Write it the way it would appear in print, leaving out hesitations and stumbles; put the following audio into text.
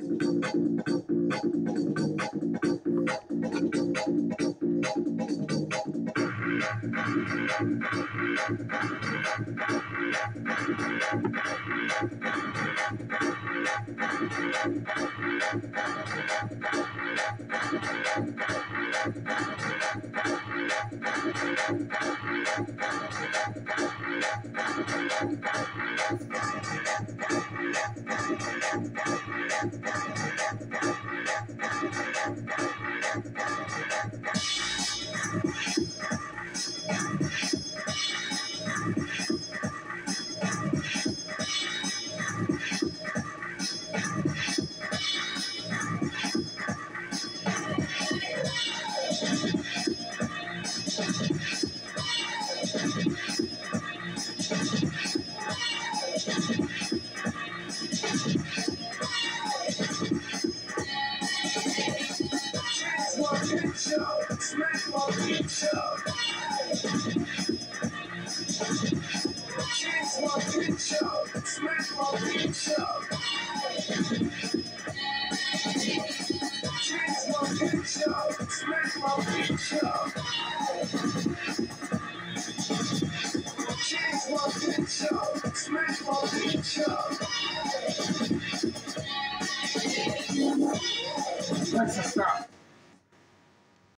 Smack my picture. Chase my picture. Smack my picture. Chase my picture. Smack my picture. Chase my picture. Smack my picture.